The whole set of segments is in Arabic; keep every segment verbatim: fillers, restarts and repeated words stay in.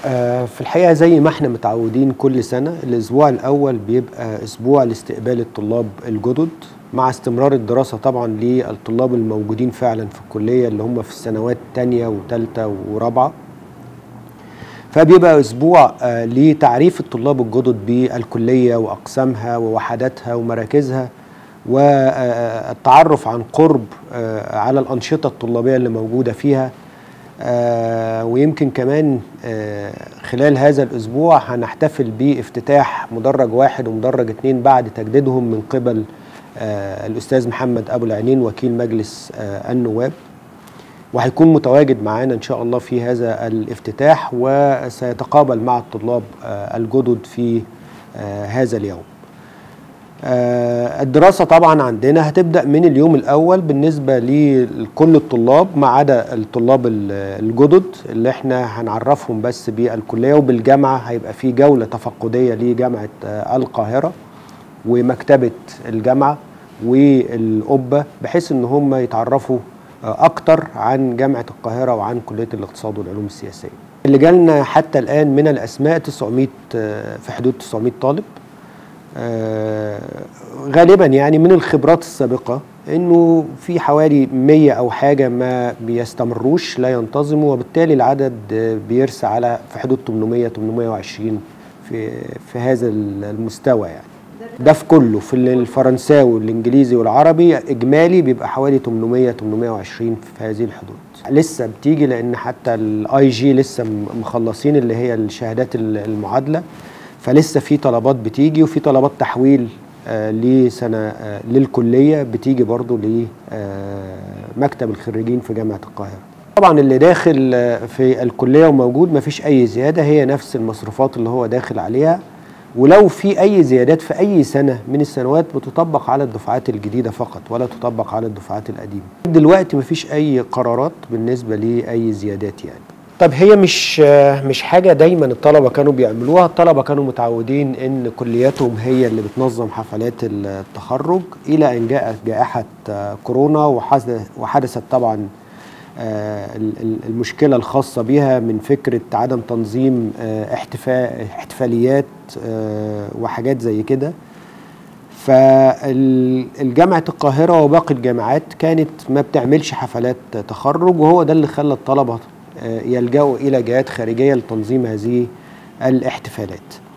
في الحقيقة زي ما احنا متعودين كل سنة، الأسبوع الأول بيبقى أسبوع لاستقبال الطلاب الجدد مع استمرار الدراسة طبعا للطلاب الموجودين فعلا في الكلية اللي هم في السنوات الثانية وثالثة ورابعة. فبيبقى أسبوع لتعريف الطلاب الجدد بالكلية وأقسامها ووحداتها ومراكزها، والتعرف عن قرب على الأنشطة الطلابية اللي موجودة فيها. آه ويمكن كمان آه خلال هذا الأسبوع هنحتفل بافتتاح مدرج واحد ومدرج اتنين بعد تجديدهم من قبل آه الأستاذ محمد أبو العينين وكيل مجلس آه النواب، وهيكون متواجد معانا إن شاء الله في هذا الافتتاح، وسيتقابل مع الطلاب آه الجدد في آه هذا اليوم. الدراسة طبعا عندنا هتبدأ من اليوم الأول بالنسبة لكل الطلاب ما عدا الطلاب الجدد اللي احنا هنعرفهم بس بالكلية وبالجامعة. هيبقى في جولة تفقدية لجامعة القاهرة ومكتبة الجامعة والقبة، بحيث ان هم يتعرفوا أكتر عن جامعة القاهرة وعن كلية الاقتصاد والعلوم السياسية. اللي جالنا حتى الآن من الأسماء تسعمائة، في حدود تسعمائة طالب. آه غالبا يعني من الخبرات السابقة انه في حوالي مية او حاجة ما بيستمروش لا ينتظموا، وبالتالي العدد بيرسى على في حدود ثمانمائة ثمانمائة وعشرين في في هذا المستوى. يعني ده في كله، في الفرنساوي والانجليزي والعربي اجمالي بيبقى حوالي ثمانمائة ثمانمائة وعشرين في هذه الحدود. لسه بتيجي لان حتى الاي جي لسه مخلصين اللي هي الشهادات المعادلة، فلسه في طلبات بتيجي، وفي طلبات تحويل آه لسنة آه للكلية بتيجي برضو لمكتب الخريجين في جامعة القاهرة. طبعا اللي داخل آه في الكلية وموجود مفيش أي زيادة، هي نفس المصروفات اللي هو داخل عليها، ولو في أي زيادات في أي سنة من السنوات بتطبق على الدفعات الجديدة فقط ولا تطبق على الدفعات القديمة. دلوقتي مفيش أي قرارات بالنسبة لأي زيادات يعني. طب هي مش مش حاجة دايما الطلبة كانوا بيعملوها. الطلبة كانوا متعودين ان كلياتهم هي اللي بتنظم حفلات التخرج، الى ان جاءت جائحة كورونا وحدثت طبعا المشكلة الخاصة بها من فكرة عدم تنظيم احتفال احتفاليات وحاجات زي كده. فالجامعة القاهرة وباقي الجامعات كانت ما بتعملش حفلات تخرج، وهو ده اللي خلى الطلبة يلجأوا إلى جهات خارجية لتنظيم هذه الاحتفالات.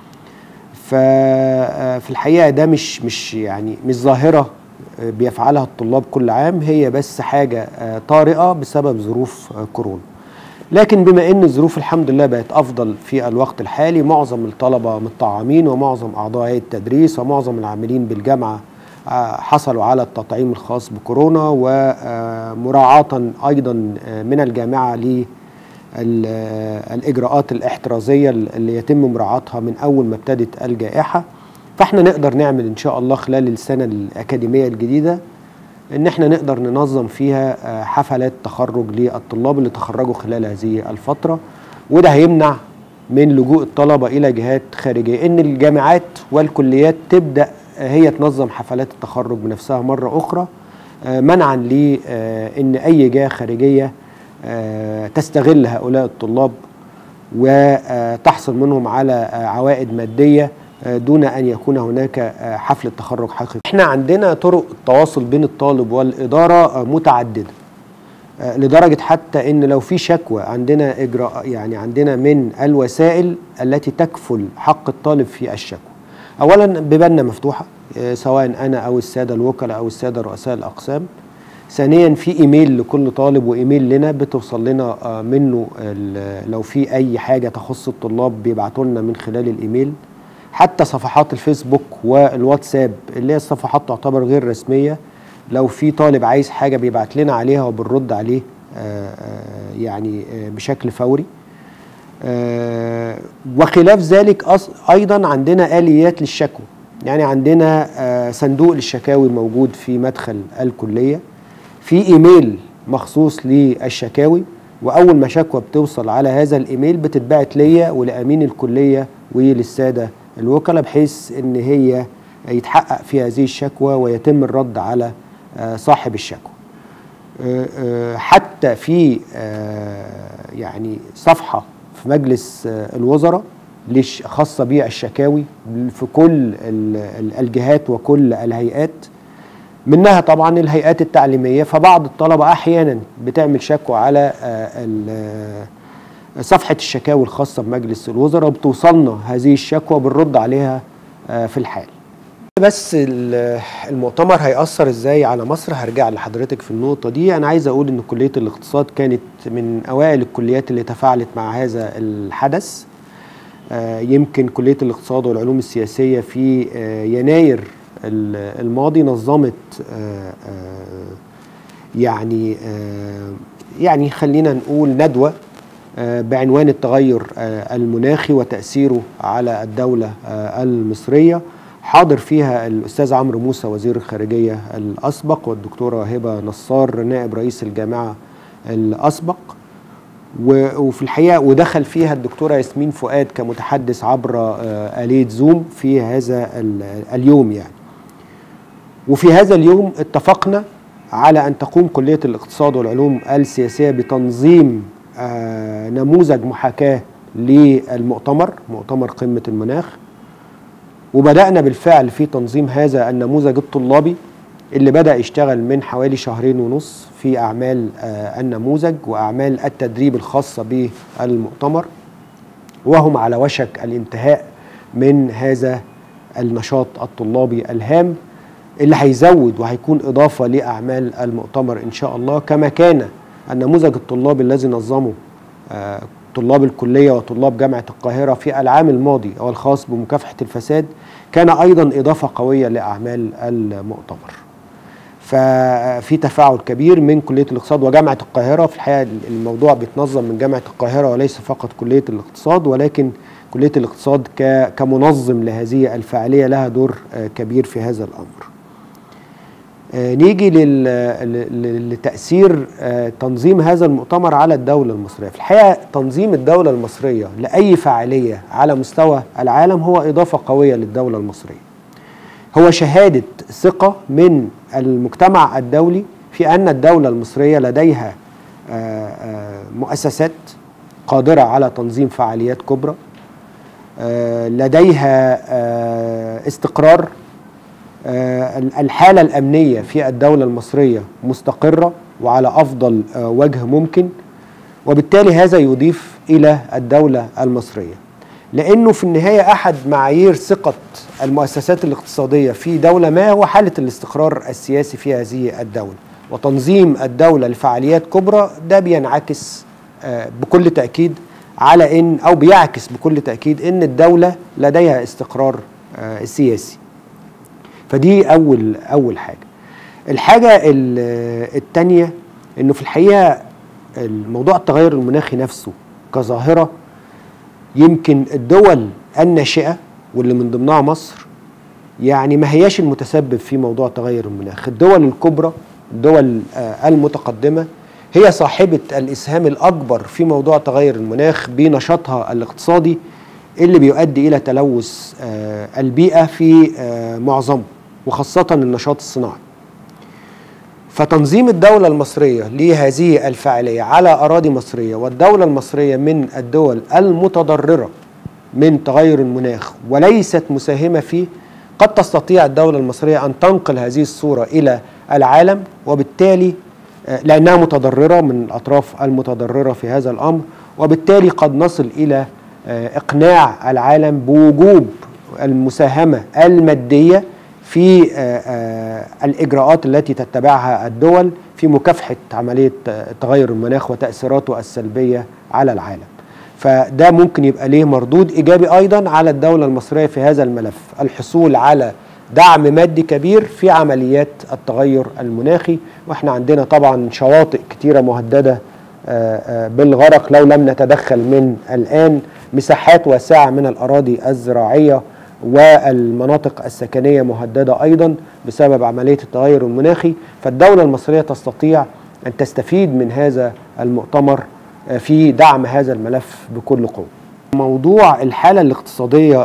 ففي الحقيقة ده مش مش يعني مش ظاهرة بيفعلها الطلاب كل عام، هي بس حاجة طارئة بسبب ظروف كورونا. لكن بما ان الظروف الحمد لله بقت افضل في الوقت الحالي، معظم الطلبة متطعمين ومعظم اعضاء هيئة التدريس ومعظم العاملين بالجامعة حصلوا على التطعيم الخاص بكورونا، ومراعاة ايضا من الجامعة ل الإجراءات الاحترازية اللي يتم مراعاتها من أول ما ابتدت الجائحة. فاحنا نقدر نعمل إن شاء الله خلال السنة الأكاديمية الجديدة إن احنا نقدر ننظم فيها حفلات تخرج للطلاب اللي تخرجوا خلال هذه الفترة، وده هيمنع من لجوء الطلبة إلى جهات خارجية، إن الجامعات والكليات تبدأ هي تنظم حفلات التخرج بنفسها مرة أخرى، منعا لإن أي جهة خارجية تستغل هؤلاء الطلاب وتحصل منهم على عوائد مادية دون أن يكون هناك حفلة تخرج حقيقي. احنا عندنا طرق التواصل بين الطالب والإدارة متعددة، لدرجة حتى ان لو في شكوى عندنا إجراء، يعني عندنا من الوسائل التي تكفل حق الطالب في الشكوى. أولا بيباننا مفتوحة، سواء أنا أو السادة الوكلاء أو السادة رؤساء الأقسام. ثانيا في ايميل لكل طالب وايميل لنا بتوصل لنا منه لو في اي حاجه تخص الطلاب بيبعتوا لنا من خلال الايميل. حتى صفحات الفيسبوك والواتساب اللي هي الصفحات تعتبر غير رسميه، لو في طالب عايز حاجه بيبعت لنا عليها وبنرد عليه يعني بشكل فوري. وخلاف ذلك ايضا عندنا اليات للشكوى، يعني عندنا صندوق للشكاوي موجود في مدخل الكليه، في ايميل مخصوص للشكاوي، واول ما شكوى بتوصل على هذا الايميل بتتبعت ليا ولامين الكليه وللساده الوكلاء، بحيث ان هي يتحقق في هذه الشكوى ويتم الرد على صاحب الشكوى. حتى في يعني صفحه في مجلس الوزراء خاصة بالشكاوي في كل الجهات وكل الهيئات، منها طبعا الهيئات التعليمية. فبعض الطلبة أحيانا بتعمل شكوى على صفحة الشكاوي الخاصة بمجلس الوزراء، بتوصلنا هذه الشكوى بنرد عليها في الحال. بس المؤتمر هيأثر ازاي على مصر؟ هرجع لحضرتك في النقطة دي. أنا عايز أقول إن كلية الاقتصاد كانت من أوائل الكليات اللي تفاعلت مع هذا الحدث. يمكن كلية الاقتصاد والعلوم السياسية في يناير الماضي نظمت يعني يعني خلينا نقول ندوة بعنوان التغير المناخي وتأثيره على الدولة المصرية، حاضر فيها الأستاذ عمرو موسى وزير الخارجية الأسبق، والدكتورة هبة نصار نائب رئيس الجامعة الأسبق، وفي الحقيقة ودخل فيها الدكتورة ياسمين فؤاد كمتحدث عبر آلية زوم في هذا اليوم يعني. وفي هذا اليوم اتفقنا على أن تقوم كلية الاقتصاد والعلوم السياسية بتنظيم نموذج محاكاة للمؤتمر، مؤتمر قمة المناخ، وبدأنا بالفعل في تنظيم هذا النموذج الطلابي اللي بدأ يشتغل من حوالي شهرين ونص في أعمال النموذج وأعمال التدريب الخاصة بالمؤتمر، وهم على وشك الانتهاء من هذا النشاط الطلابي الهام اللي هيزود وهيكون إضافة لأعمال المؤتمر إن شاء الله، كما كان النموذج الطلابي الذي نظمه طلاب الكلية وطلاب جامعة القاهرة في العام الماضي أو الخاص بمكافحة الفساد كان أيضا إضافة قوية لأعمال المؤتمر. ففي تفاعل كبير من كلية الاقتصاد وجامعة القاهرة. في الحقيقة الموضوع بيتنظم من جامعة القاهرة وليس فقط كلية الاقتصاد، ولكن كلية الاقتصاد كمنظم لهذه الفعالية لها دور كبير في هذا الأمر. نيجي لتأثير تنظيم هذا المؤتمر على الدولة المصرية. في الحقيقة تنظيم الدولة المصرية لأي فعالية على مستوى العالم هو إضافة قوية للدولة المصرية، هو شهادة ثقة من المجتمع الدولي في أن الدولة المصرية لديها مؤسسات قادرة على تنظيم فعاليات كبرى، لديها استقرار، الحالة الأمنية في الدولة المصرية مستقرة وعلى أفضل وجه ممكن، وبالتالي هذا يضيف إلى الدولة المصرية، لأنه في النهاية أحد معايير ثقة المؤسسات الاقتصادية في دولة ما هو حالة الاستقرار السياسي في هذه الدولة، وتنظيم الدولة لفعاليات كبرى ده بينعكس بكل تأكيد على إن أو بيعكس بكل تأكيد إن الدولة لديها استقرار سياسي. فدي أول أول حاجة. الحاجة الثانية إنه في الحقيقة الموضوع التغير المناخي نفسه كظاهرة، يمكن الدول الناشئة واللي من ضمنها مصر يعني ما هياش المتسبب في موضوع تغير المناخ. الدول الكبرى، الدول المتقدمة هي صاحبة الإسهام الأكبر في موضوع تغير المناخ بنشاطها الاقتصادي اللي بيؤدي إلى تلوث البيئة في معظمه، وخاصة النشاط الصناعي. فتنظيم الدولة المصرية لهذه الفعالية على أراضي مصرية، والدولة المصرية من الدول المتضررة من تغير المناخ وليست مساهمة فيه، قد تستطيع الدولة المصرية أن تنقل هذه الصورة إلى العالم، وبالتالي لأنها متضررة من الأطراف المتضررة في هذا الأمر، وبالتالي قد نصل إلى إقناع العالم بوجوب المساهمة المادية في الإجراءات التي تتبعها الدول في مكافحة عملية تغير المناخ وتأثيراته السلبية على العالم. فده ممكن يبقى ليه مردود إيجابي أيضا على الدولة المصرية في هذا الملف، الحصول على دعم مادي كبير في عمليات التغير المناخي. واحنا عندنا طبعا شواطئ كتيرة مهددة بالغرق لو لم نتدخل من الآن، مساحات واسعة من الأراضي الزراعية والمناطق السكنية مهددة أيضا بسبب عملية التغير المناخي. فالدولة المصرية تستطيع أن تستفيد من هذا المؤتمر في دعم هذا الملف بكل قوة. موضوع الحالة الاقتصادية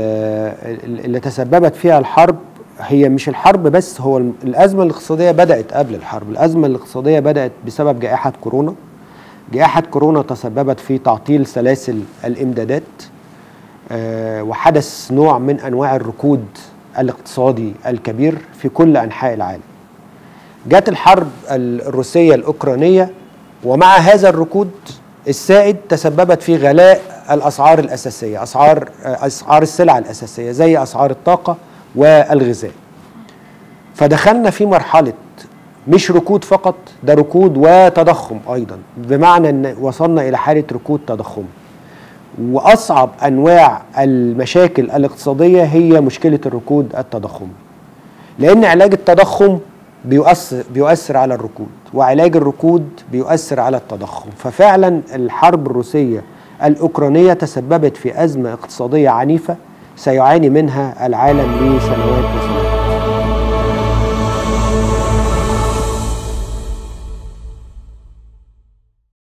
اللي تسببت فيها الحرب، هي مش الحرب بس، هو الأزمة الاقتصادية بدأت قبل الحرب. الأزمة الاقتصادية بدأت بسبب جائحة كورونا جائحة كورونا تسببت في تعطيل سلاسل الإمدادات، آه، وحدث نوع من أنواع الركود الاقتصادي الكبير في كل أنحاء العالم. جاءت الحرب الروسية الأوكرانية، ومع هذا الركود السائد تسببت في غلاء الأسعار الأساسية، أسعار أسعار السلع الأساسية زي أسعار الطاقة والغذاء. فدخلنا في مرحلة مش ركود فقط، ده ركود وتضخم أيضا، بمعنى أن وصلنا إلى حالة ركود تضخم. وأصعب أنواع المشاكل الاقتصادية هي مشكلة الركود التضخمي، لأن علاج التضخم بيؤثر, بيؤثر على الركود، وعلاج الركود بيؤثر على التضخم. ففعلا الحرب الروسية الأوكرانية تسببت في أزمة اقتصادية عنيفة سيعاني منها العالم لسنوات وسنوات.